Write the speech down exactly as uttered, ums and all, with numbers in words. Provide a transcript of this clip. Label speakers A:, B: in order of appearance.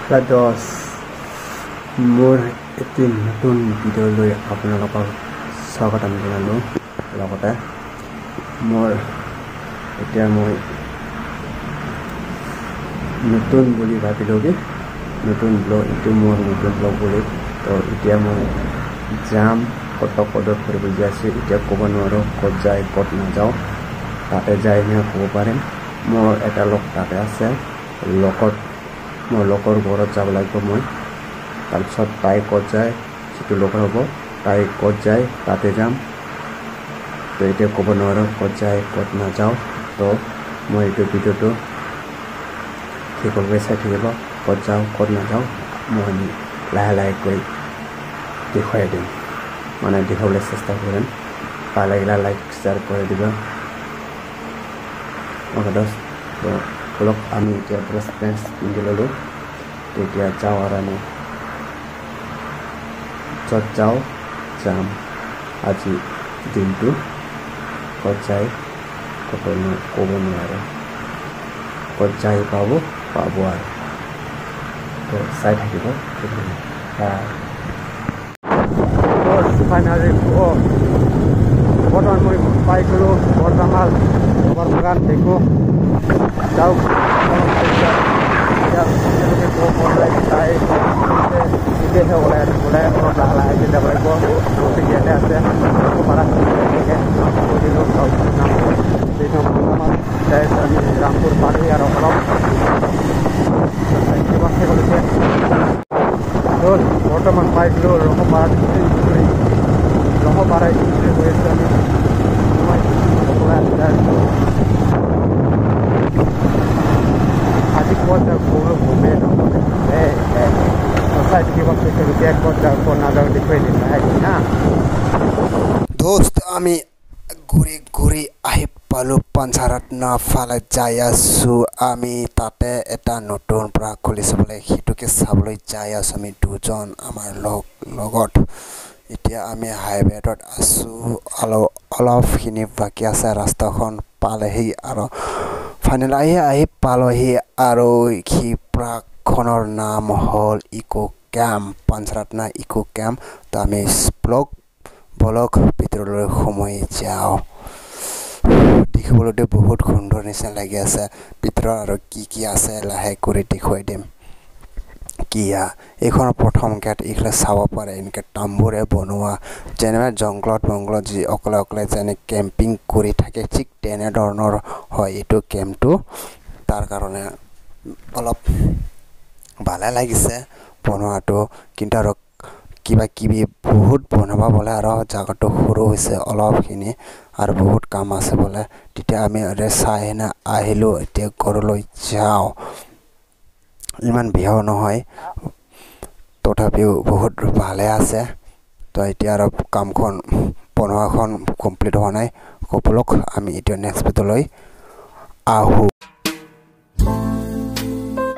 A: দহ মোৰ এটি নতুন ভিডিঅ' লৈ আপোনালোকক স্বাগতম জনালোঁ লগতে মোৰ এতিয়া মই নতুন বুলি ভাবিলোঁ কি নতুন ব্লগ এইটো মোৰ নতুন ব্লগ বুলি তো এতিয়া মই যাম কত কত ফুৰিব গৈ আছোঁ এতিয়া ক'ব নোৱাৰোঁ ক'ত যায় ক'ত নাযাওঁ তাতে যাই মই ক'ব পাৰিম মোৰ এটা লগ তাতে আছে লগত মোৰ লগৰ ঘৰত যাব লাগিব মই তাৰপিছত তাই ক'ত যায় যিটো লগৰ হ'ব তাই ক'ত যায় তাতে যাম তো এতিয়া ক'ব নোৱাৰোঁ ক'ত যায় ক'ত নাযাওঁ তো মই এইটো ভিডিঅ'টো ঠিককৈ চাই থাকিব ক'ত যাওঁ ক'ত নাযাওঁ মই লাহে লাহেকৈ দেখুৱাই দিম মানে দেখাবলৈ চেষ্টা কৰিম ভাল লাগিলে লাইক শ্বেয়াৰ কৰি দিবা অ'কে দোস্ত তো অলপ আমি এতিয়া ড্ৰেছ ফ্ৰেছ পিন্ধি ল'লোঁ তেতিয়া যাওঁ আৰু আমি য'ত যাওঁ যাম আজি দিনটো ক'ত যায় ক'ত ক'ব নোৱাৰোঁ ক'ত যাই পাব পাব আৰু তো চাই থাকিব ফাইনালি বৰ্তমান মই পাই গ'লোঁ বৰ্তমান ৰবৰ বাগান দেখোঁ যাওক তাই বিদেশে ওলাই ওলাই অলপ লাহে লাহে যাব লাগিব ইয়াতে আছে পাৰা আমি ৰামপুৰ পাৰি আৰু অলপ বৰ্তমান পাইছিলোঁ ৰঙপাৰা ৰঙপাৰা গৈ আছোঁ আমি আজি ক'ত যাওঁ কোনো গমেই নকৰে চাই থাকিব এতিয়া ক'ত যাওঁ ক'ত নাযাওঁ দেখুৱাই দিম না
B: দোস্ত আমি ঘূৰি ঘূৰি আহি পালোঁ পাঞ্চাৰত্না ফালে যাই আছোঁ আমি তাতে এটা নতুন পৰা খুলিছে বোলে সেইটোকে চাবলৈ যাই আছোঁ আমি দুজন আমাৰ লগ লগত এতিয়া আমি হাইৱেত আছোঁ অলপ অলপখিনি বাকী আছে ৰাস্তাখন পালেহি আৰু ফাইনেল আহি আহি পালোহি আৰু সেই প্ৰাকখনৰ নাম হ'ল eco camp Pancharatna eco camp তো আমি ব্লগ বলক ভিতৰলৈ সোমাই যাওঁ দেখিবলৈ বহুত সুন্দৰ নিচিনা লাগি আছে ভিতৰত আৰু কি কি আছে লাহে কৰি দেখুৱাই দিম কিয়া এইখনৰ প্ৰথম গেট এইফালে চাব পাৰে এনেকৈ তাম্বুৰে বনোৱা যেনে জংঘলত মংগলত যি অকলে অকলে যেনে কেম্পিং কৰি থাকে ঠিক তেনেধৰণৰ হয় এইটো কেম্পটো তাৰ কাৰণে অলপ ভালে লাগিছে বনোৱাটো কিন্তু আৰু কিবা কিবি বহুত বনাব বোলে আৰু জাগাটো সৰু হৈছে অলপখিনি আৰু বহুত কাম আছে বোলে তেতিয়া আমি চাই কিনে আহিলোঁ এতিয়া ঘৰলৈ যাওঁ ইমান বেয়াও নহয় তথাপিও বহুত ভালে আছে তো এতিয়া আৰু কামখন বনোৱাখন কমপ্লিট হোৱা নাই ক'বলক আমি এতিয়া নেক্সট ভিডিঅ'লৈ আহোঁ।